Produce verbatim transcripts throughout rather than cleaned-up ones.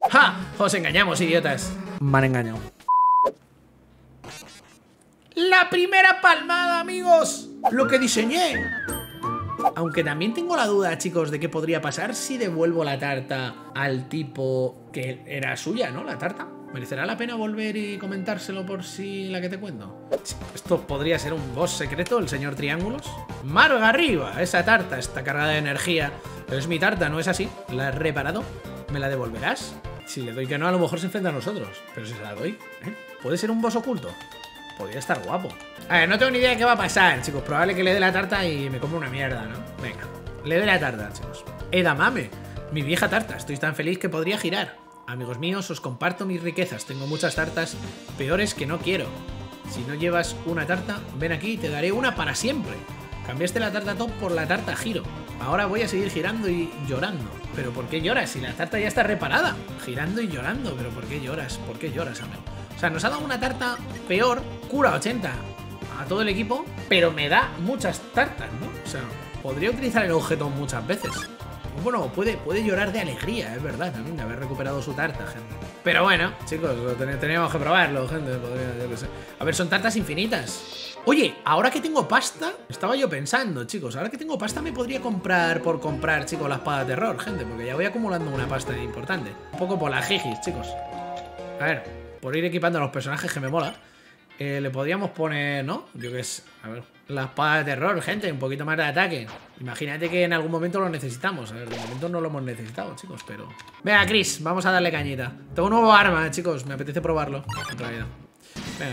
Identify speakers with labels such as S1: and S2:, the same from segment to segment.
S1: ¡Ja! Os engañamos, idiotas. Me han engañado. La primera palmada, amigos. Lo que diseñé. Aunque también tengo la duda, chicos, de qué podría pasar si devuelvo la tarta al tipo que era suya, ¿no? La tarta. ¿Merecerá la pena volver y comentárselo por si la que te cuento? Esto podría ser un boss secreto, el señor Triángulos. ¡Marga arriba! Esa tarta está cargada de energía. Pero es mi tarta, ¿no es así? ¿La he reparado? ¿Me la devolverás? Si le doy que no, a lo mejor se enfrenta a nosotros. Pero si se la doy, ¿eh? ¿Puede ser un boss oculto? Podría estar guapo. A ver, no tengo ni idea de qué va a pasar, chicos. Probable que le dé la tarta y me compre una mierda, ¿no? Venga, le doy la tarta, chicos. Edamame, mi vieja tarta. Estoy tan feliz que podría girar. Amigos míos, os comparto mis riquezas. Tengo muchas tartas peores que no quiero. Si no llevas una tarta, ven aquí y te daré una para siempre. Cambiaste la tarta top por la tarta giro. Ahora voy a seguir girando y llorando. ¿Pero por qué lloras? Si la tarta ya está reparada. Girando y llorando. ¿Pero por qué lloras? ¿Por qué lloras, amigo? O sea, nos ha dado una tarta peor, cura ochenta a todo el equipo, pero me da muchas tartas, ¿no? O sea, podría utilizar el objeto muchas veces. Bueno, puede, puede llorar de alegría, es verdad, también, de haber recuperado su tarta, gente. Pero bueno, chicos, teníamos que probarlo, gente. Podría, yo qué sé. A ver, son tartas infinitas. Oye, ahora que tengo pasta, estaba yo pensando, chicos, ahora que tengo pasta me podría comprar por comprar, chicos, la espada de terror, gente, porque ya voy acumulando una pasta importante. Un poco por las jijis, chicos. A ver, por ir equipando a los personajes que me mola. Eh, le podríamos poner, ¿no? Yo qué sé, a ver, la espada de terror, gente, un poquito más de ataque. Imagínate que en algún momento lo necesitamos. A ver, de momento no lo hemos necesitado, chicos, pero... Venga, Chris, vamos a darle cañita. Tengo un nuevo arma, chicos, me apetece probarlo. En realidad. Venga.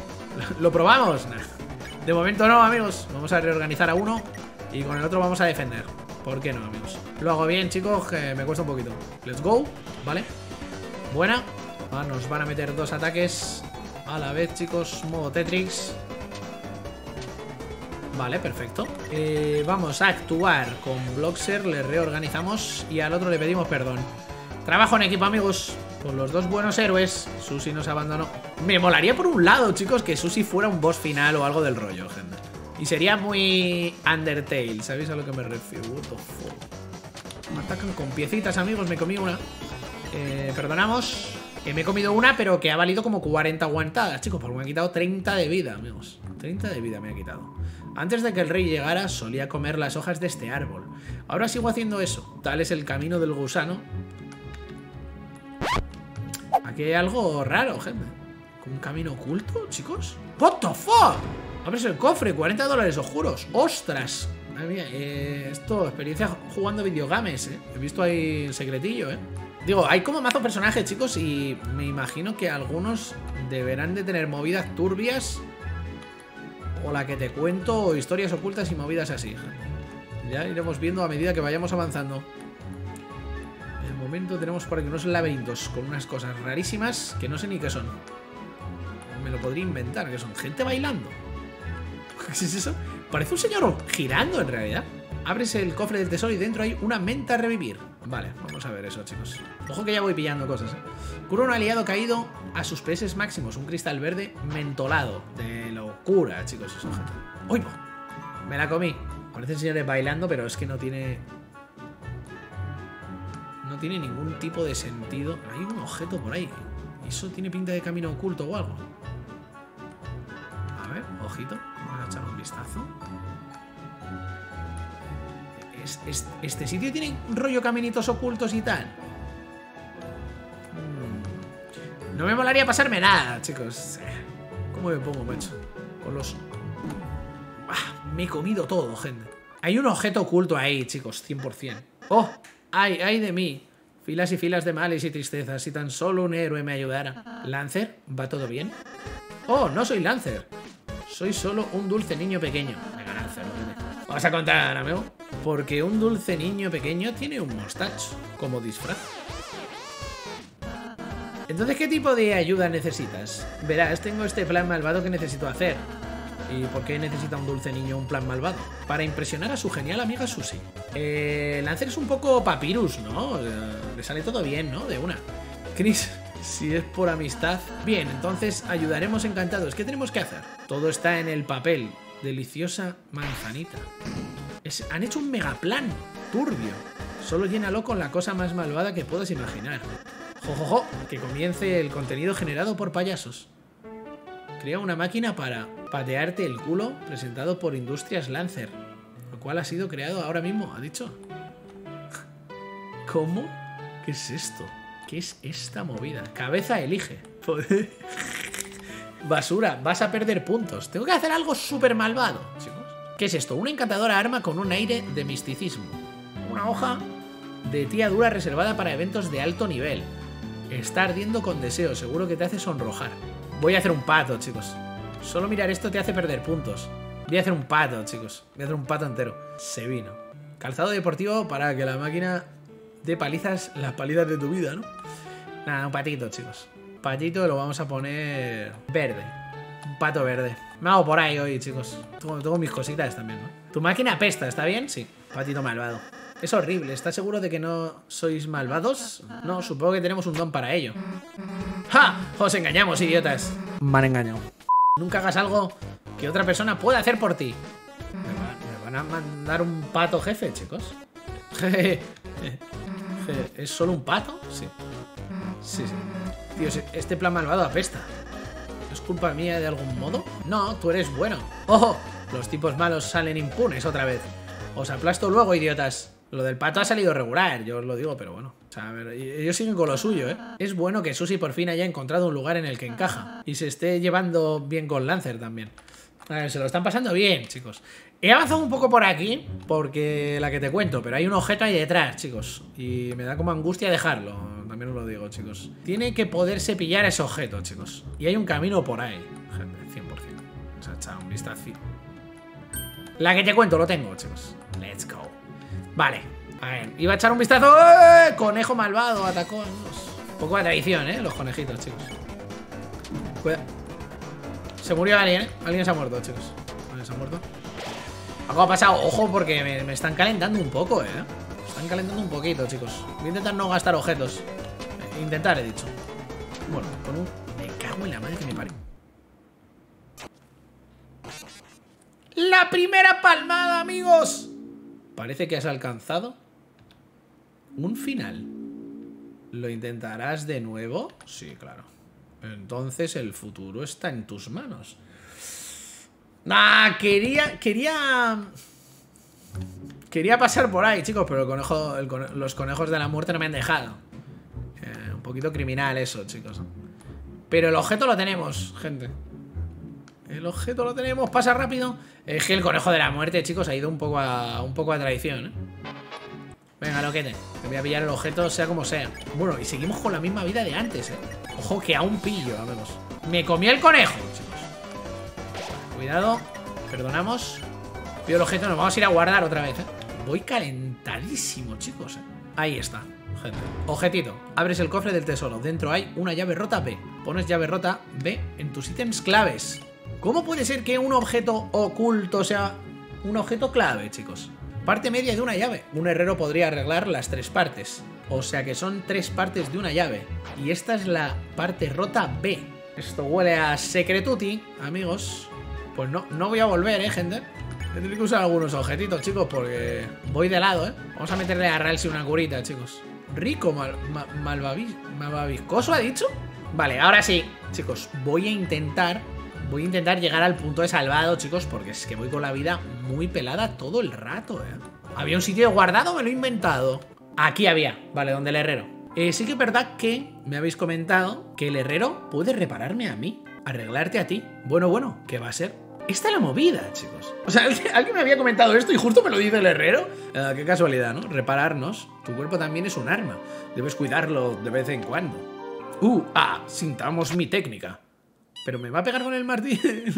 S1: ¿Lo probamos? Nah. De momento no, amigos. Vamos a reorganizar a uno y con el otro vamos a defender. ¿Por qué no, amigos? Lo hago bien, chicos, que me cuesta un poquito. Let's go, ¿vale? Buena. Ah, nos van a meter dos ataques a la vez, chicos. Modo Tetrix. Vale, perfecto. eh, Vamos a actuar con Bloxer. Le reorganizamos y al otro le pedimos perdón. Trabajo en equipo, amigos. Con los dos buenos héroes. Susi nos abandonó. Me molaría por un lado, chicos, que Susi fuera un boss final o algo del rollo, gente. Y sería muy Undertale. ¿Sabéis a lo que me refiero? What the fuck? Me atacan con piecitas, amigos. Me comí una. eh, Perdonamos. Eh, me he comido una, pero que ha valido como cuarenta aguantadas, chicos, porque me ha quitado treinta de vida, amigos. treinta de vida me ha quitado. Antes de que el rey llegara, solía comer las hojas de este árbol. Ahora sigo haciendo eso. Tal es el camino del gusano. Aquí hay algo raro, gente. ¿Un camino oculto, chicos? ¿What the fuck? Abres el cofre, cuarenta dólares, os juro. ¡Ostras! Madre mía, eh, esto, experiencia jugando videogames, eh. He visto ahí el secretillo, eh. Digo, hay como mazo personajes, chicos, y me imagino que algunos deberán de tener movidas turbias, o la que te cuento, o historias ocultas y movidas así. Ya iremos viendo a medida que vayamos avanzando. De momento tenemos por aquí unos laberintos con unas cosas rarísimas que no sé ni qué son. Me lo podría inventar, que son gente bailando. ¿Qué es eso? Parece un señor girando en realidad. Abres el cofre del tesoro y dentro hay una menta a revivir. Vale, vamos a ver eso, chicos. Ojo que ya voy pillando cosas, ¿eh? Cura un aliado caído a sus P S máximos. Un cristal verde mentolado. De locura, chicos, ese objeto. ¡Uy, no! Me la comí. Parecen señores bailando, pero es que no tiene... No tiene ningún tipo de sentido. Hay un objeto por ahí. ¿Eso tiene pinta de camino oculto o algo? A ver, ojito. Vamos a echar un vistazo. Es, es, este sitio tiene rollo caminitos ocultos y tal. Hmm. No me molaría pasarme nada, chicos. ¿Cómo me pongo, macho? Con los... Ah, me he comido todo, gente. Hay un objeto oculto ahí, chicos, cien por cien. ¡Oh! ¡Ay, ay de mí! Filas y filas de males y tristezas. Si tan solo un héroe me ayudara. ¿Lancer? ¿Va todo bien? ¡Oh! No soy Lancer. Soy solo un dulce niño pequeño. Venga, Lancer, ¿no? Vamos a contar, amigo. Porque un dulce niño pequeño tiene un mostacho como disfraz. Entonces, ¿qué tipo de ayuda necesitas? Verás, tengo este plan malvado que necesito hacer. ¿Y por qué necesita un dulce niño un plan malvado? Para impresionar a su genial amiga Susi. Eh, Lancer es un poco papyrus, ¿no? Eh, le sale todo bien, ¿no? De una. Chris, si es por amistad... Bien, entonces ayudaremos encantados. ¿Qué tenemos que hacer? Todo está en el papel. Deliciosa manzanita. Es, han hecho un megaplan turbio. Solo llénalo con la cosa más malvada que puedas imaginar. Jojojo, que comience el contenido generado por payasos. Crea una máquina para patearte el culo presentado por Industrias Lancer, lo cual ha sido creado ahora mismo, ha dicho. ¿Cómo? ¿Qué es esto? ¿Qué es esta movida? Cabeza elige. Basura, vas a perder puntos. Tengo que hacer algo súper malvado, chicos. ¿Qué es esto? Una encantadora arma con un aire de misticismo. Una hoja de tía dura reservada para eventos de alto nivel. Está ardiendo con deseo, seguro que te hace sonrojar. Voy a hacer un pato, chicos. Solo mirar esto te hace perder puntos. Voy a hacer un pato, chicos. Voy a hacer un pato entero. Se vino. Calzado deportivo para que la máquina dé palizas, las palizas de tu vida, ¿no? Nada, un patito, chicos. Patito lo vamos a poner verde. Un pato verde. Me hago por ahí hoy, chicos. Tengo, tengo mis cositas también, ¿no? Tu máquina apesta, ¿está bien? Sí. Patito malvado. Es horrible. ¿Estás seguro de que no sois malvados? No, supongo que tenemos un don para ello. ¡Ja! Os engañamos, idiotas. Me han engañado. Nunca hagas algo que otra persona pueda hacer por ti. Me, va, me van a mandar un pato jefe, chicos. ¿Es solo un pato? Sí. Sí, sí. Tío, este plan malvado apesta. ¿Es culpa mía de algún modo? No, tú eres bueno. ¡Ojo! Los tipos malos salen impunes otra vez. Os aplasto luego, idiotas. Lo del pato ha salido regular, yo os lo digo, pero bueno. O sea, a ver, ellos siguen con lo suyo, ¿eh? Es bueno que Susie por fin haya encontrado un lugar en el que encaja. Y se esté llevando bien con Lancer también. A ver, se lo están pasando bien, chicos. He avanzado un poco por aquí, porque la que te cuento, pero hay un objeto ahí detrás, chicos. Y me da como angustia dejarlo, también os lo digo, chicos. Tiene que poderse pillar ese objeto, chicos. Y hay un camino por ahí, gente, cien por cien. O sea, echa un vistazo. La que te cuento, lo tengo, chicos. Let's go. Vale, a ver, iba a echar un vistazo. ¡Eh! Conejo malvado, atacó. Un poco de traición, ¿eh? Los conejitos, chicos. Cuidado. Se murió alguien, ¿eh? Alguien se ha muerto, chicos. Alguien se ha muerto. Algo ha pasado, ojo, porque me, me están calentando un poco, ¿eh? Me están calentando un poquito, chicos. Voy a intentar no gastar objetos. eh, Intentar, he dicho. Bueno, con un... Me cago en la madre que me parió. ¡La primera palmada, amigos! Parece que has alcanzado un final. ¿Lo intentarás de nuevo? Sí, claro. Entonces el futuro está en tus manos. Ah, quería... Quería... Quería pasar por ahí, chicos, pero el conejo, el cone, los conejos de la muerte no me han dejado. Eh, un poquito criminal eso, chicos. Pero el objeto lo tenemos, gente. El objeto lo tenemos, pasa rápido. Es que el conejo de la muerte, chicos, ha ido un poco a, un poco a traición, ¿eh? Venga, loquete. Me voy a pillar el objeto, sea como sea. Bueno, y seguimos con la misma vida de antes, ¿eh? Ojo, que aún pillo, amigos. Me comí el conejo, chicos. Cuidado. Perdonamos. Pido el objeto, nos vamos a ir a guardar otra vez, ¿eh? Voy calentadísimo, chicos, ¿eh? Ahí está, gente. Objetito. Abres el cofre del tesoro. Dentro hay una llave rota B. Pones llave rota B en tus ítems claves. ¿Cómo puede ser que un objeto oculto sea un objeto clave, chicos? Parte media de una llave. Un herrero podría arreglar las tres partes. O sea que son tres partes de una llave. Y esta es la parte rota B. Esto huele a secretuti, amigos. Pues no, no voy a volver, eh, gente. Tendré que usar algunos objetitos, chicos, porque voy de lado, eh. Vamos a meterle a Ralsei una curita, chicos. Rico, mal, mal, malvavis, malvaviscoso, ¿ha dicho? Vale, ahora sí, chicos, voy a intentar... Voy a intentar llegar al punto de salvado, chicos, porque es que voy con la vida muy pelada todo el rato, ¿eh? ¿Había un sitio guardado? Me lo he inventado. Aquí había, vale, donde el herrero. Eh, sí que es verdad que me habéis comentado que el herrero puede repararme a mí, arreglarte a ti. Bueno, bueno, ¿qué va a ser? Esta es la movida, chicos. O sea, alguien me había comentado esto y justo me lo dice el herrero. Eh, qué casualidad, ¿no? Repararnos. Tu cuerpo también es un arma. Debes cuidarlo de vez en cuando. Uh, ah, sintamos mi técnica. Pero me va a pegar con el martillo.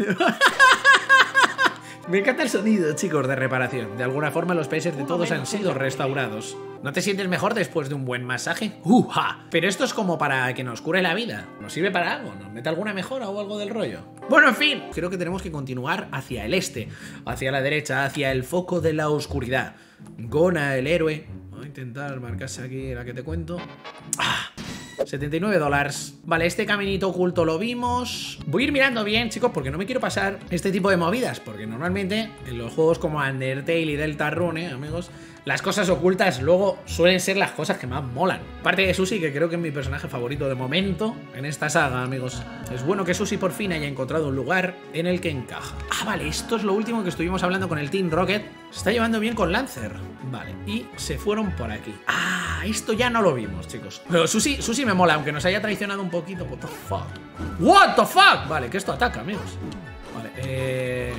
S1: Me encanta el sonido, chicos, de reparación. De alguna forma los países de todos han sido restaurados. ¿No te sientes mejor después de un buen masaje? ¡Uja! Pero esto es como para que nos cure la vida. ¿Nos sirve para algo? ¿Nos mete alguna mejora o algo del rollo? Bueno, en fin. Creo que tenemos que continuar hacia el este. Hacia la derecha, hacia el foco de la oscuridad. Gona, el héroe. Voy a intentar marcarse aquí la que te cuento. ¡Ah! setenta y nueve dólares. Vale, este caminito oculto lo vimos. Voy a ir mirando bien, chicos, porque no me quiero pasar este tipo de movidas. Porque normalmente en los juegos como Undertale y Deltarune, amigos, las cosas ocultas luego suelen ser las cosas que más molan. Aparte de Sushi, que creo que es mi personaje favorito de momento en esta saga, amigos. Es bueno que Sushi por fin haya encontrado un lugar en el que encaja. Ah, vale, esto es lo último que estuvimos hablando con el Team Rocket. Se está llevando bien con Lancer. Vale, y se fueron por aquí. Ah, esto ya no lo vimos, chicos. Pero Sushi, Sushi me mola, aunque nos haya traicionado un poquito. What the fuck. What the fuck. Vale, que esto ataca, amigos. Vale, eh...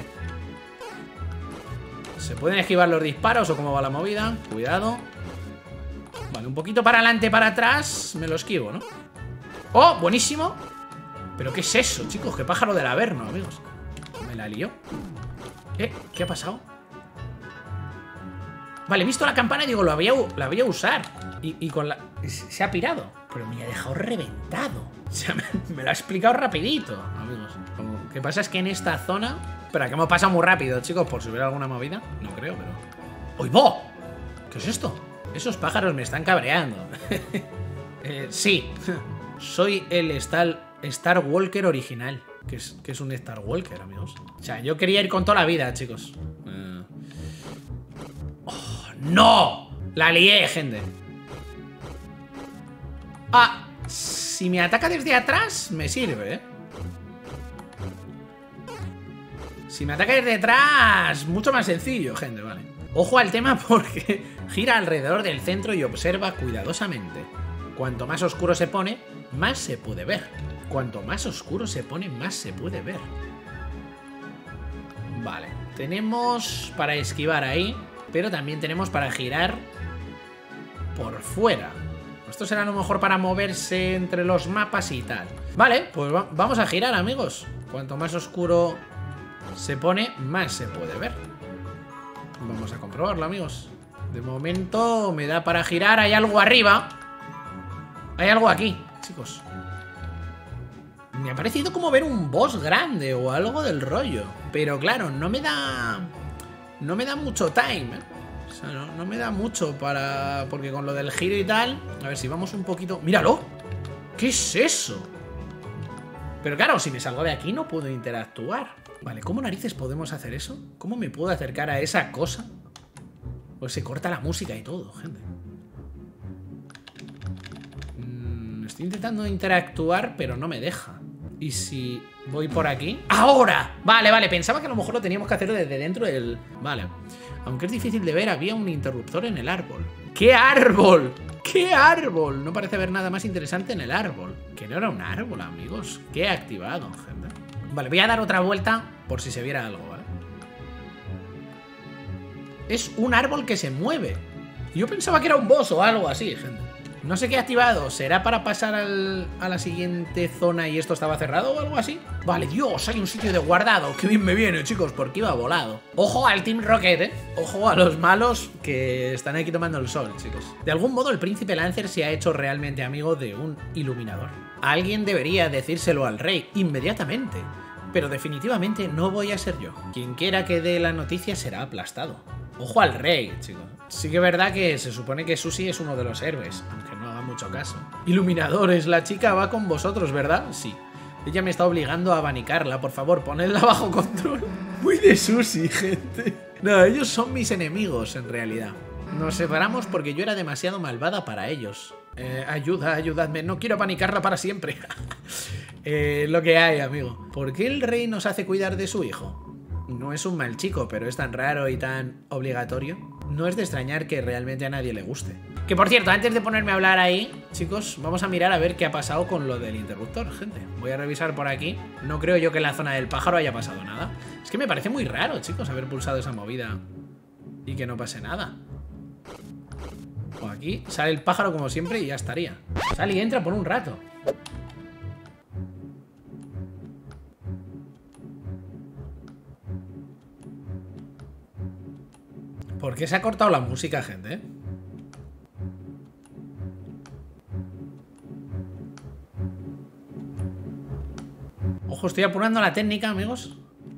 S1: ¿se pueden esquivar los disparos o cómo va la movida? Cuidado. Vale, un poquito para adelante, para atrás. Me lo esquivo, ¿no? ¡Oh! Buenísimo. ¿Pero qué es eso, chicos? ¡Qué pájaro del Averno, amigos! Me la lió. ¿Eh? ¿Qué ha pasado? Vale, he visto la campana y digo, la voy a, la voy a usar. Y, y con la... se ha pirado. Pero me ha dejado reventado. O sea, me, me lo ha explicado rapidito, amigos. Como, ¿qué pasa? Es que en esta zona... Espera, que hemos pasado muy rápido, chicos, por si hubiera alguna movida. No creo, pero... ¡Oigo! ¿Qué es esto? Esos pájaros me están cabreando. eh, sí. Soy el Star, Star Walker original. ¿Qué es, ¿Qué es un Star Walker, amigos? O sea, yo quería ir con toda la vida, chicos. Eh... Oh, ¡no! La lié, gente. Ah, si me ataca desde atrás, me sirve, ¿eh? Si me ataca desde detrás, mucho más sencillo, gente, vale. Ojo al tema porque gira alrededor del centro y observa cuidadosamente. Cuanto más oscuro se pone, más se puede ver. Cuanto más oscuro se pone, más se puede ver. Vale, tenemos para esquivar ahí, pero también tenemos para girar por fuera. Esto será a lo mejor para moverse entre los mapas y tal. Vale, pues va vamos a girar, amigos. Cuanto más oscuro se pone, más se puede ver. Vamos a comprobarlo, amigos. De momento me da para girar. Hay algo arriba. Hay algo aquí, chicos. Me ha parecido como ver un boss grande o algo del rollo. Pero claro, no me da... No me da mucho time, ¿eh? O sea, no, no me da mucho para... Porque con lo del giro y tal... A ver si vamos un poquito... ¡Míralo! ¿Qué es eso? Pero claro, si me salgo de aquí no puedo interactuar. Vale, ¿cómo narices podemos hacer eso? ¿Cómo me puedo acercar a esa cosa? Pues se corta la música y todo, gente. Mm, estoy intentando interactuar, pero no me deja. ¿Y si voy por aquí? ¡Ahora! Vale, vale, pensaba que a lo mejor lo teníamos que hacer desde dentro del... Vale. Aunque es difícil de ver, había un interruptor en el árbol. ¡Qué árbol! ¡Qué árbol! No parece haber nada más interesante en el árbol. Que no era un árbol, amigos. ¿Qué he activado, gente? Vale, voy a dar otra vuelta por si se viera algo, ¿vale? Es un árbol que se mueve. Yo pensaba que era un boss o algo así, gente. No sé qué he activado. ¿Será para pasar al, a la siguiente zona y esto estaba cerrado o algo así? Vale, Dios, hay un sitio de guardado. Qué bien me viene, chicos, porque iba volado. Ojo al Team Rocket, ¿eh? Ojo a los malos que están aquí tomando el sol, chicos. De algún modo el príncipe Lancer se ha hecho realmente amigo de un iluminador. Alguien debería decírselo al rey inmediatamente. Pero definitivamente no voy a ser yo. Quien quiera que dé la noticia será aplastado. Ojo al rey, chicos. Sí que es verdad que se supone que Sushi es uno de los héroes, aunque no haga mucho caso. Iluminadores, la chica va con vosotros, ¿verdad? Sí. Ella me está obligando a abanicarla. Por favor, ponedla bajo control. Muy de Sushi, gente. No, ellos son mis enemigos, en realidad. Nos separamos porque yo era demasiado malvada para ellos. Eh, ayuda, ayudadme. No quiero abanicarla para siempre. eh, lo que hay, amigo. ¿Por qué el rey nos hace cuidar de su hijo? No es un mal chico, pero es tan raro y tan obligatorio. No es de extrañar que realmente a nadie le guste. Que por cierto, antes de ponerme a hablar ahí, chicos, vamos a mirar a ver qué ha pasado con lo del interruptor, gente. Voy a revisar por aquí. No creo yo que en la zona del pájaro haya pasado nada. Es que me parece muy raro, chicos, haber pulsado esa movida y que no pase nada. O aquí sale el pájaro como siempre y ya estaría. Sale y entra por un rato. ¿Por qué se ha cortado la música, gente? Ojo, estoy apurando la técnica, amigos.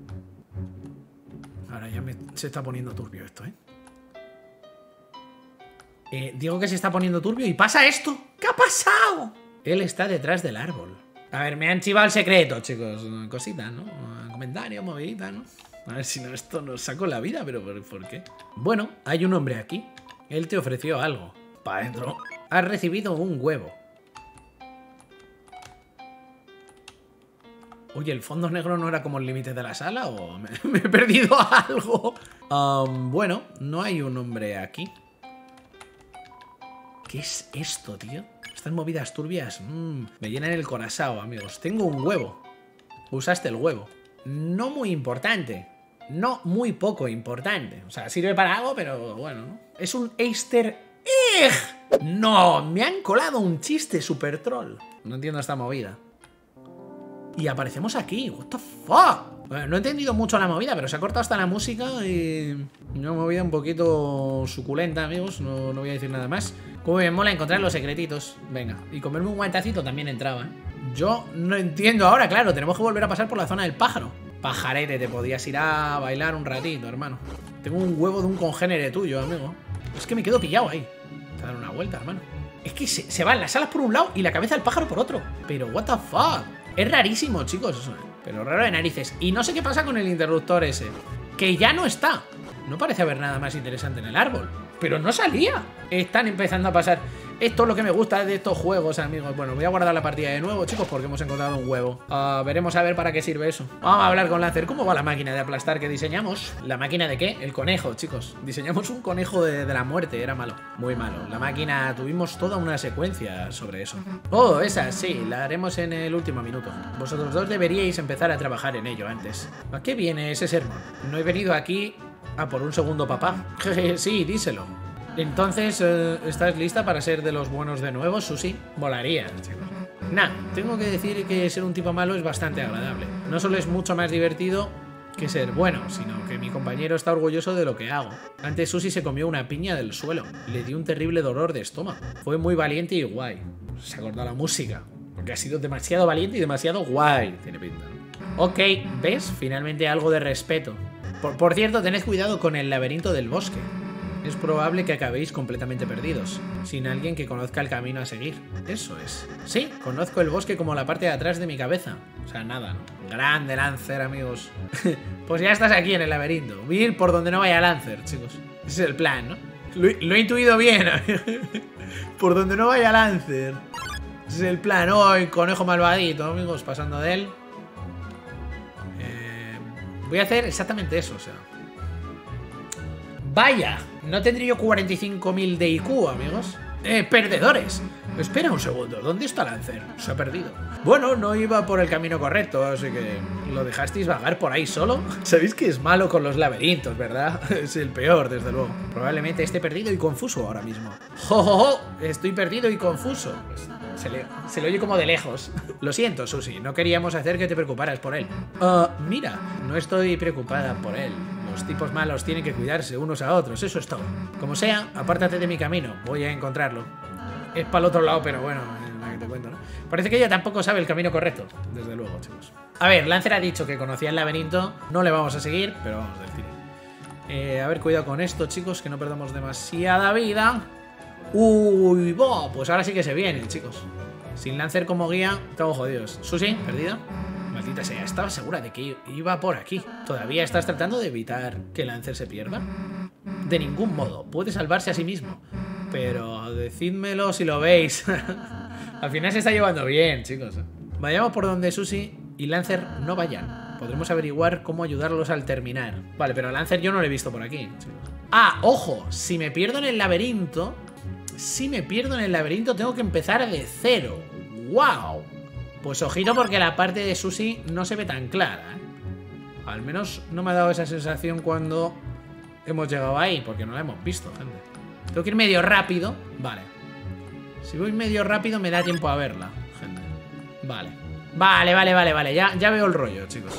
S1: Ahora ya me, se está poniendo turbio esto, ¿eh? ¿eh? Digo que se está poniendo turbio y pasa esto. ¿Qué ha pasado? Él está detrás del árbol. A ver, me han chivado el secreto, chicos. Cositas, ¿no? Comentarios, moviditas, ¿no? A ver si no, esto nos sacó la vida, pero ¿por, ¿por qué? Bueno, hay un hombre aquí. Él te ofreció algo. Pa' dentro. Has recibido un huevo. Oye, ¿el fondo negro no era como el límite de la sala? ¿O me, me he perdido algo? Um, bueno, no hay un hombre aquí. ¿Qué es esto, tío? Estas movidas turbias mmm, me llenan el corazón, amigos. Tengo un huevo. Usaste el huevo. No muy importante. No muy poco importante. O sea, sirve para algo, pero bueno, ¿no? Es un Easter egg. No, me han colado un chiste super troll. No entiendo esta movida. Y aparecemos aquí. What the fuck. Bueno, no he entendido mucho la movida, pero se ha cortado hasta la música y... una movida un poquito suculenta, amigos. No, no voy a decir nada más. Como me mola encontrar los secretitos. Venga, y comerme un guantacito también entraba, ¿eh? Yo no entiendo ahora, claro. Tenemos que volver a pasar por la zona del pájaro. Pajarete, te podías ir a bailar un ratito, hermano. Tengo un huevo de un congénere tuyo, amigo. Es que me quedo pillado ahí. Te dar una vuelta, hermano. Es que se, se van las alas por un lado y la cabeza del pájaro por otro. Pero what the fuck. Es rarísimo, chicos, eso, pero raro de narices. Y no sé qué pasa con el interruptor ese, que ya no está. No parece haber nada más interesante en el árbol, pero no salía. Están empezando a pasar. Esto es lo que me gusta de estos juegos, amigos. Bueno, voy a guardar la partida de nuevo, chicos, porque hemos encontrado un huevo. uh, Veremos a ver para qué sirve eso. Vamos a hablar con Lancer. ¿Cómo va la máquina de aplastar que diseñamos? ¿La máquina de qué? El conejo, chicos. Diseñamos un conejo de, de la muerte. Era malo, muy malo. La máquina, tuvimos toda una secuencia sobre eso. Oh, esa, sí, la haremos en el último minuto. Vosotros dos deberíais empezar a trabajar en ello antes. ¿A qué viene ese sermón? No he venido aquí a por un segundo papá. Sí, díselo. Entonces, eh, ¿estás lista para ser de los buenos de nuevo, Susi? Volaría, chicos. Nah, tengo que decir que ser un tipo malo es bastante agradable. No solo es mucho más divertido que ser bueno, sino que mi compañero está orgulloso de lo que hago. Antes Susi se comió una piña del suelo. Le dio un terrible dolor de estómago. Fue muy valiente y guay. Se acordó la música, porque ha sido demasiado valiente y demasiado guay. Tiene pinta, ¿no? Ok, ¿ves? Finalmente algo de respeto. Por, por cierto, tened cuidado con el laberinto del bosque. Es probable que acabéis completamente perdidos, sin alguien que conozca el camino a seguir. Eso es. Sí, conozco el bosque como la parte de atrás de mi cabeza. O sea, nada, ¿no? Grande Lancer, amigos. Pues ya estás aquí en el laberinto. Voy a ir por donde no vaya Lancer, chicos. Ese es el plan, ¿no? Lo, lo he intuido bien. Por donde no vaya Lancer. Ese es el plan. Hoy, conejo malvadito, amigos, pasando de él. Eh, voy a hacer exactamente eso, o sea. Vaya, no tendría yo cuarenta y cinco mil de I Q, amigos. Eh, perdedores. Espera un segundo, ¿dónde está Lancer? Se ha perdido. Bueno, no iba por el camino correcto, así que lo dejasteis vagar por ahí solo. Sabéis que es malo con los laberintos, ¿verdad? Es el peor, desde luego. Probablemente esté perdido y confuso ahora mismo. ¡Jo, jo, jo! Estoy perdido y confuso. Pues se le, se le oye como de lejos. Lo siento, Susi, no queríamos hacer que te preocuparas por él. Uh, mira, no estoy preocupada por él. Los tipos malos tienen que cuidarse unos a otros, eso es todo. Como sea, apártate de mi camino, voy a encontrarlo. Es para el otro lado, pero bueno, la que te cuento, ¿no? Parece que ella tampoco sabe el camino correcto, desde luego, chicos. A ver, Lancer ha dicho que conocía el laberinto, no le vamos a seguir, pero vamos a decir. Eh, a ver, cuidado con esto, chicos, que no perdamos demasiada vida. Uy, bo, pues ahora sí que se viene, chicos. Sin Lancer como guía, estamos jodidos. Susi, perdida. Maldita sea, estaba segura de que iba por aquí. ¿Todavía estás tratando de evitar que Lancer se pierda? De ningún modo, puede salvarse a sí mismo. Pero decídmelo si lo veis. Al final se está llevando bien, chicos. Vayamos por donde Susi y Lancer no vayan. Podremos averiguar cómo ayudarlos al terminar. Vale, pero a Lancer yo no lo he visto por aquí, chicos. Ah, ojo, si me pierdo en el laberinto... Si me pierdo en el laberinto tengo que empezar de cero. ¡Wow! Pues ojito porque la parte de Susi no se ve tan clara, ¿eh? Al menos no me ha dado esa sensación cuando hemos llegado ahí, porque no la hemos visto, gente. Tengo que ir medio rápido. Vale. Si voy medio rápido me da tiempo a verla, gente. Vale. Vale, vale, vale, vale. Ya, ya veo el rollo, chicos.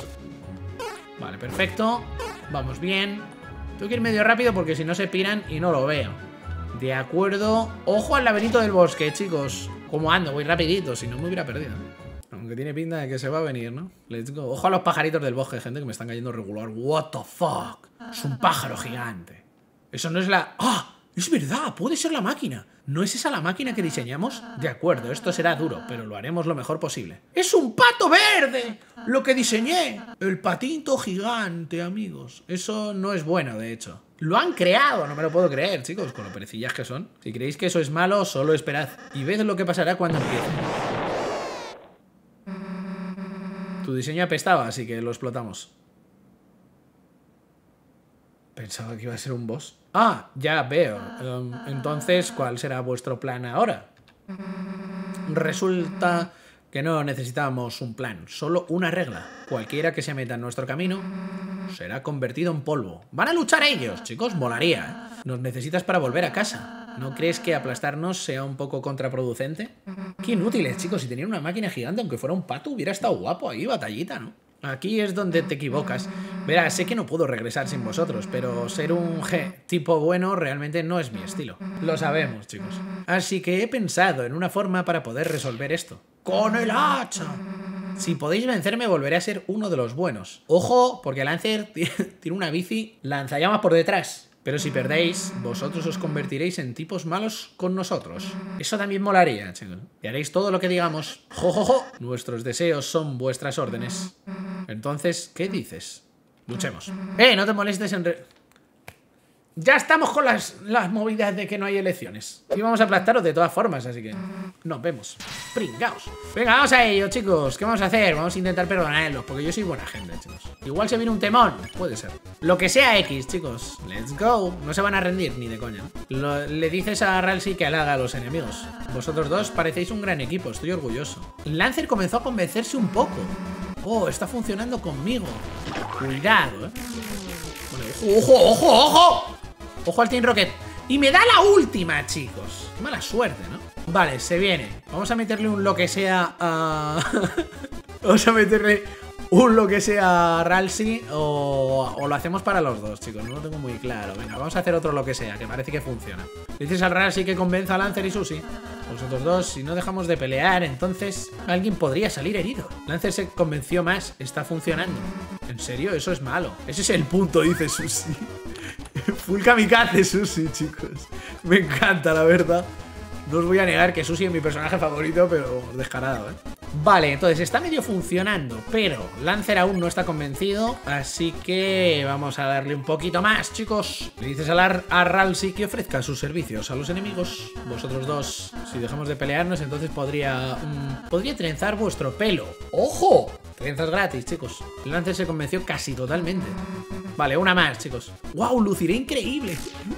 S1: Vale, perfecto. Vamos bien. Tengo que ir medio rápido porque si no se piran y no lo veo. De acuerdo. Ojo al laberinto del bosque, chicos. ¿Cómo ando? Voy rapidito, si no me hubiera perdido. Aunque tiene pinta de que se va a venir, ¿no? Let's go. Ojo a los pajaritos del bosque, gente, que me están cayendo regular. What the fuck. Es un pájaro gigante. Eso no es la... ¡Ah! Es verdad, puede ser la máquina. ¿No es esa la máquina que diseñamos? De acuerdo, esto será duro, pero lo haremos lo mejor posible. ¡Es un pato verde! Lo que diseñé. El patito gigante, amigos. Eso no es bueno, de hecho. Lo han creado, no me lo puedo creer, chicos, con lo perecillas que son. Si creéis que eso es malo, solo esperad. Y ved lo que pasará cuando empiece. Tu diseño apestaba, así que lo explotamos. Pensaba que iba a ser un boss. Ah, ya veo. Um, entonces, ¿cuál será vuestro plan ahora? Resulta que no necesitamos un plan, solo una regla. Cualquiera que se meta en nuestro camino será convertido en polvo. ¡Van a luchar ellos, chicos! Molaría, ¿eh? Nos necesitas para volver a casa. ¿No crees que aplastarnos sea un poco contraproducente? Qué inútiles, chicos. Si tenían una máquina gigante, aunque fuera un pato, hubiera estado guapo ahí, batallita, ¿no? Aquí es donde te equivocas. Verás, sé que no puedo regresar sin vosotros, pero ser un G tipo bueno realmente no es mi estilo. Lo sabemos, chicos. Así que he pensado en una forma para poder resolver esto. ¡Con el hacha! Si podéis vencerme, volveré a ser uno de los buenos. ¡Ojo! Porque Lancer tiene una bici lanzallamas por detrás. Pero si perdéis, vosotros os convertiréis en tipos malos con nosotros. Eso también molaría, chicos. Y haréis todo lo que digamos. ¡Jo, jo, jo! Nuestros deseos son vuestras órdenes. Entonces, ¿qué dices? Luchemos. ¡Eh! No te molestes en... Re... Ya estamos con las, las movidas de que no hay elecciones. Y vamos a aplastaros de todas formas, así que... Nos vemos. Pringaos. Venga, vamos a ello, chicos. ¿Qué vamos a hacer? Vamos a intentar perdonarlos, porque yo soy buena gente, chicos. Igual se viene un temón. Puede ser. Lo que sea X, chicos. Let's go. No se van a rendir ni de coña. Lo, le dices a Ralsei que halaga a los enemigos. Vosotros dos parecéis un gran equipo. Estoy orgulloso. Lancer comenzó a convencerse un poco. Oh, está funcionando conmigo. Cuidado, eh. Bueno, ojo, ojo, ojo, ojo. Ojo al Team Rocket. Y me da la última, chicos. Qué mala suerte, ¿no? Vale, se viene. Vamos a meterle un lo que sea a... Vamos a meterle un lo que sea a Ralsei o... o lo hacemos para los dos, chicos. No lo tengo muy claro. Venga, vamos a hacer otro lo que sea, que parece que funciona. Dices a Ralsei que convenza a Lancer y Susie. Vosotros dos, si no dejamos de pelear, entonces alguien podría salir herido. Lancer se convenció más. Está funcionando. ¿En serio? Eso es malo. Ese es el punto, dice Susie. Full kamikaze Susie, chicos. Me encanta, la verdad. No os voy a negar que Susie es mi personaje favorito, pero descarado, ¿eh? Vale, entonces está medio funcionando, pero Lancer aún no está convencido, así que vamos a darle un poquito más, chicos. Le dices a, la, a Ralsei que ofrezca sus servicios a los enemigos. Vosotros dos, si dejamos de pelearnos, entonces podría... Um, podría trenzar vuestro pelo. ¡Ojo! Trenzas gratis, chicos. Lancer se convenció casi totalmente. Vale, una más, chicos. ¡Wow! Luciré increíble.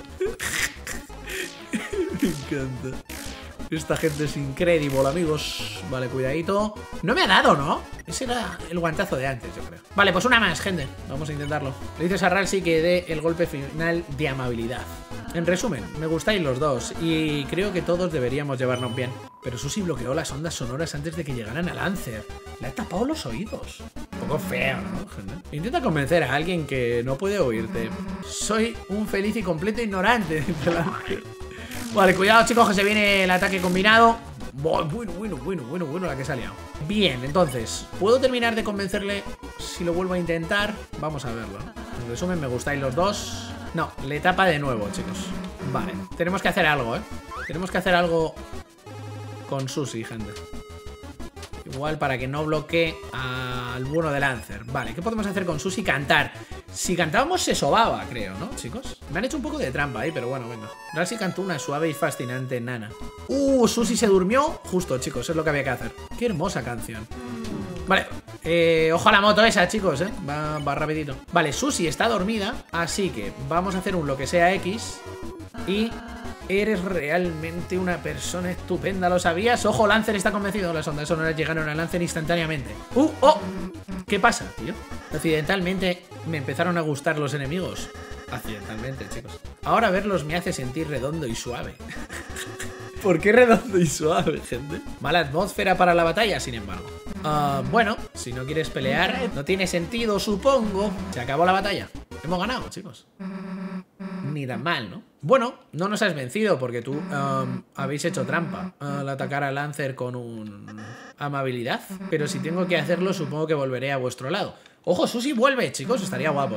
S1: Me encanta. Esta gente es increíble, amigos. Vale, cuidadito. No me ha dado, ¿no? Ese era el guantazo de antes, yo creo. Vale, pues una más, gente. Vamos a intentarlo. Le dices a Ralsei que dé el golpe final de amabilidad. En resumen, me gustáis los dos y creo que todos deberíamos llevarnos bien. Pero Susie bloqueó las ondas sonoras antes de que llegaran a Lancer. Le ha tapado los oídos. Un poco feo, ¿no, gente? Intenta convencer a alguien que no puede oírte. Soy un feliz y completo ignorante, dice Lancer. Vale, cuidado, chicos, que se viene el ataque combinado. Bueno, bueno, bueno, bueno, bueno, la que se ha liado. Bien, entonces, ¿puedo terminar de convencerle si lo vuelvo a intentar? Vamos a verlo. En resumen, me gustáis los dos. No, le tapa de nuevo, chicos. Vale, tenemos que hacer algo, ¿eh? Tenemos que hacer algo con Susie, gente. Igual para que no bloquee al bueno de Lancer. Vale, ¿qué podemos hacer con Susie? Cantar. Si cantábamos se sobaba, creo, ¿no, chicos? Me han hecho un poco de trampa ahí, pero bueno, venga. Ralsei cantó una suave y fascinante nana. Uh, Susie se durmió. Justo, chicos, es lo que había que hacer. Qué hermosa canción. Vale, eh, ojo a la moto esa, chicos, eh. Va, va rapidito. Vale, Susie está dormida, así que vamos a hacer un lo que sea X. Y... eres realmente una persona estupenda, ¿lo sabías? Ojo, Lancer está convencido. Las ondas sonoras llegaron a Lancer instantáneamente. ¡Uh! ¡Oh! ¿Qué pasa, tío? Accidentalmente me empezaron a gustar los enemigos. Accidentalmente, chicos. Ahora verlos me hace sentir redondo y suave. ¿Por qué redondo y suave, gente? Mala atmósfera para la batalla, sin embargo. Uh, bueno, si no quieres pelear, no tiene sentido, supongo. Se acabó la batalla. Hemos ganado, chicos. Ni tan mal, ¿no? Bueno, no nos has vencido porque tú um, habéis hecho trampa al atacar a Lancer con un... amabilidad. Pero si tengo que hacerlo, supongo que volveré a vuestro lado. Ojo, Susie vuelve, chicos, estaría guapo, ¿eh?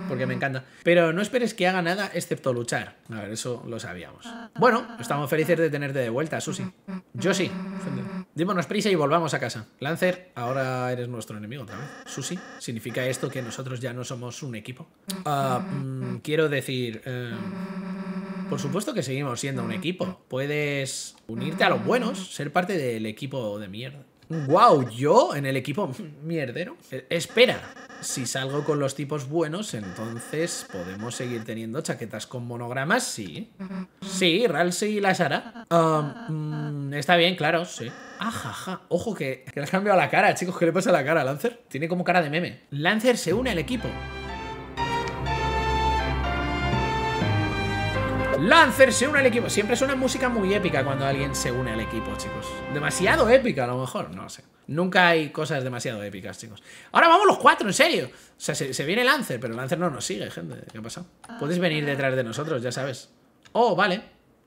S1: porque me encanta. Pero no esperes que haga nada excepto luchar. A ver, eso lo sabíamos. Bueno, estamos felices de tenerte de vuelta, Susi. Yo sí. Démonos prisa y volvamos a casa. Lancer, ahora eres nuestro enemigo otra vez. Susi, ¿significa esto que nosotros ya no somos un equipo? Uh, mm, quiero decir... Eh, por supuesto que seguimos siendo un equipo. Puedes unirte a los buenos, ser parte del equipo de mierda. ¡Guau! ¿Yo en el equipo mierdero? Eh, espera, si salgo con los tipos buenos, entonces podemos seguir teniendo chaquetas con monogramas, sí. Sí, Ralsei y la Sara. Uh, mm, está bien, claro, sí. Ajaja, ojo que, que le has cambiado la cara, chicos. ¿Qué le pasa a la cara a Lancer? Tiene como cara de meme. Lancer se une al equipo. Lancer se une al equipo. Siempre suena música muy épica cuando alguien se une al equipo, chicos. Demasiado épica, a lo mejor. No sé. Nunca hay cosas demasiado épicas, chicos. Ahora vamos los cuatro, en serio. O sea, se, se viene Lancer, pero Lancer no nos sigue, gente. ¿Qué ha pasado? Puedes venir detrás de nosotros, ya sabes. Oh, vale.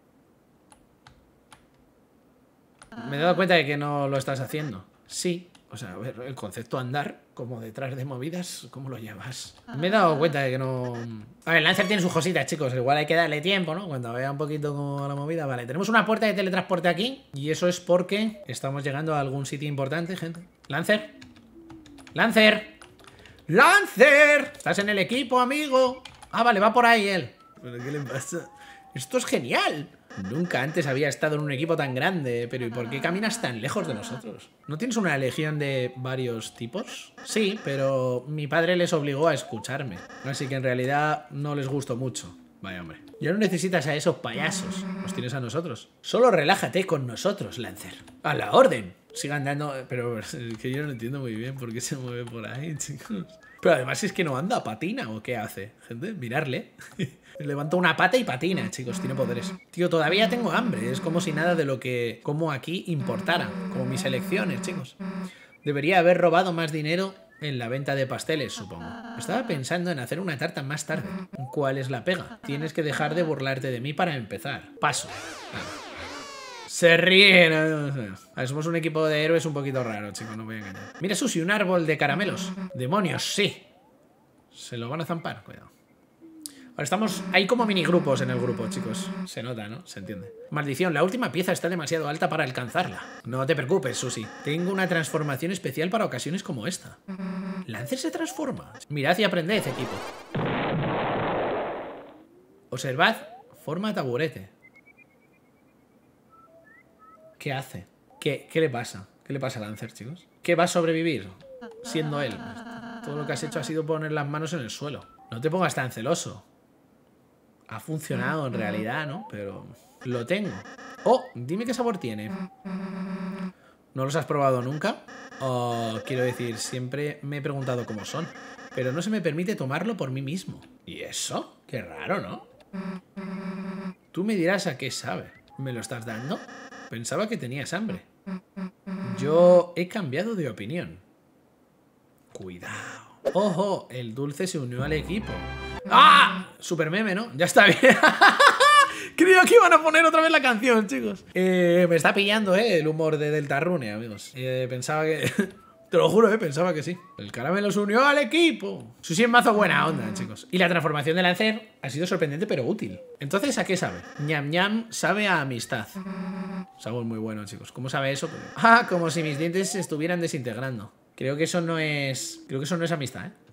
S1: Me he dado cuenta de que no lo estás haciendo. Sí. O sea, a ver, el concepto andar, como detrás de movidas, ¿cómo lo llevas? Me he dado cuenta de que no... A ver, Lancer tiene sus cositas, chicos. Igual hay que darle tiempo, ¿no? Cuando vea un poquito como la movida. Vale, tenemos una puerta de teletransporte aquí. Y eso es porque estamos llegando a algún sitio importante, gente. Lancer. Lancer. Lancer. ¿Estás en el equipo, amigo? Ah, vale, va por ahí él. ¿Pero qué le pasa? Esto es genial. Nunca antes había estado en un equipo tan grande. Pero ¿y por qué caminas tan lejos de nosotros? ¿No tienes una legión de varios tipos? Sí, pero mi padre les obligó a escucharme. Así que en realidad no les gustó mucho. Vaya hombre. Ya no necesitas a esos payasos. Los tienes a nosotros. Solo relájate con nosotros, Lancer. A la orden. Sigan dando... Pero es que yo no entiendo muy bien por qué se mueve por ahí, chicos. Pero además es que no anda, patina. ¿O qué hace? Gente, mirarle. Levanta una pata y patina, chicos, tiene poderes. Tío, todavía tengo hambre. Es como si nada de lo que como aquí importara. Como mis elecciones, chicos. Debería haber robado más dinero en la venta de pasteles, supongo. Estaba pensando en hacer una tarta más tarde. ¿Cuál es la pega? Tienes que dejar de burlarte de mí para empezar. Paso. Vale. Se ríen. A ver, somos un equipo de héroes un poquito raro, chicos, no voy a engañar. Mira, Susi, un árbol de caramelos. Demonios, sí. Se lo van a zampar, cuidado. Ahora estamos... Hay como minigrupos en el grupo, chicos. Se nota, ¿no? Se entiende. Maldición, la última pieza está demasiado alta para alcanzarla. No te preocupes, Susi. Tengo una transformación especial para ocasiones como esta. Lancer se transforma. Mirad y aprended, equipo. Observad. Forma taburete. ¿Qué hace? ¿Qué, qué le pasa? ¿Qué le pasa a Lancer, chicos? ¿Qué va a sobrevivir siendo él? Todo lo que has hecho ha sido poner las manos en el suelo. No te pongas tan celoso. Ha funcionado en realidad, ¿no? Pero lo tengo. Oh, dime qué sabor tiene. ¿No los has probado nunca? Oh, quiero decir, siempre me he preguntado cómo son. Pero no se me permite tomarlo por mí mismo. ¿Y eso? Qué raro, ¿no? Tú me dirás a qué sabe. ¿Me lo estás dando? Pensaba que tenías hambre. Yo he cambiado de opinión. Cuidado. ¡Ojo! El dulce se unió al equipo. ¡Ah! Super meme, ¿no? Ya está bien. Creo que iban a poner otra vez la canción, chicos. Eh, me está pillando, ¿eh? El humor de Deltarune, amigos. Eh, pensaba que... Te lo juro, ¿eh? Pensaba que sí. El caramelo se unió al equipo. Susi es mazo buena onda, chicos. Y la transformación de Lancer ha sido sorprendente, pero útil. Entonces, ¿a qué sabe? Ñam ñam sabe a amistad. Sabor muy bueno, chicos. ¿Cómo sabe eso? Ah, como si mis dientes se estuvieran desintegrando. Creo que eso no es... Creo que eso no es amistad, ¿eh?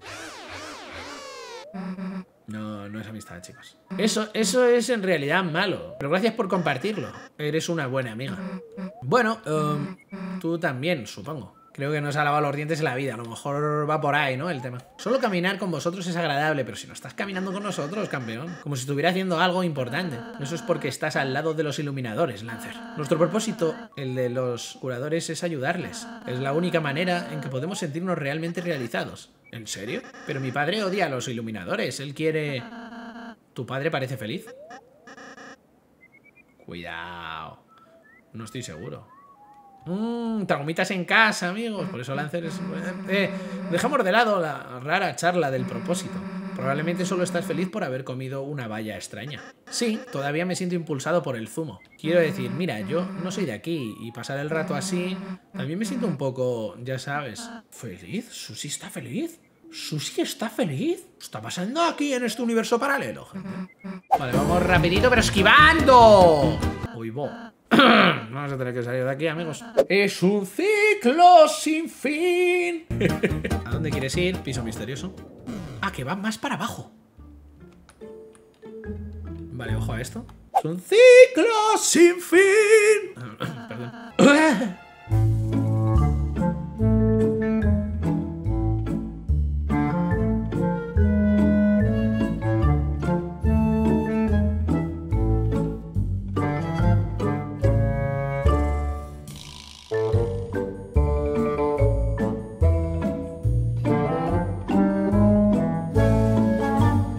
S1: No, no es amistad, chicos. Eso, eso es en realidad malo. Pero gracias por compartirlo. Eres una buena amiga. Bueno, um, tú también, supongo. Creo que no se ha lavado los dientes en la vida. A lo mejor va por ahí, ¿no? El tema. Solo caminar con vosotros es agradable, pero si no estás caminando con nosotros, campeón. Como si estuviera haciendo algo importante. Eso es porque estás al lado de los iluminadores, Lancer. Nuestro propósito, el de los curadores, es ayudarles. Es la única manera en que podemos sentirnos realmente realizados. ¿En serio? Pero mi padre odia a los iluminadores. Él quiere... ¿Tu padre parece feliz? Cuidado. No estoy seguro. Mmm, tragumitas en casa, amigos. Por eso Lancer es... Eh, dejamos de lado la rara charla del propósito. Probablemente solo estás feliz por haber comido una valla extraña. Sí, todavía me siento impulsado por el zumo. Quiero decir, mira, yo no soy de aquí y pasar el rato así... También me siento un poco, ya sabes... ¿Feliz? ¿Susi está feliz? Sushi está feliz. ¿Qué está pasando aquí en este universo paralelo? Vale, vamos rapidito, pero esquivando. Uy, bo. Vamos a tener que salir de aquí, amigos. Es un ciclo sin fin. ¿A dónde quieres ir? Piso misterioso. Ah, que va más para abajo. Vale, ojo a esto. Es un ciclo sin fin. Perdón.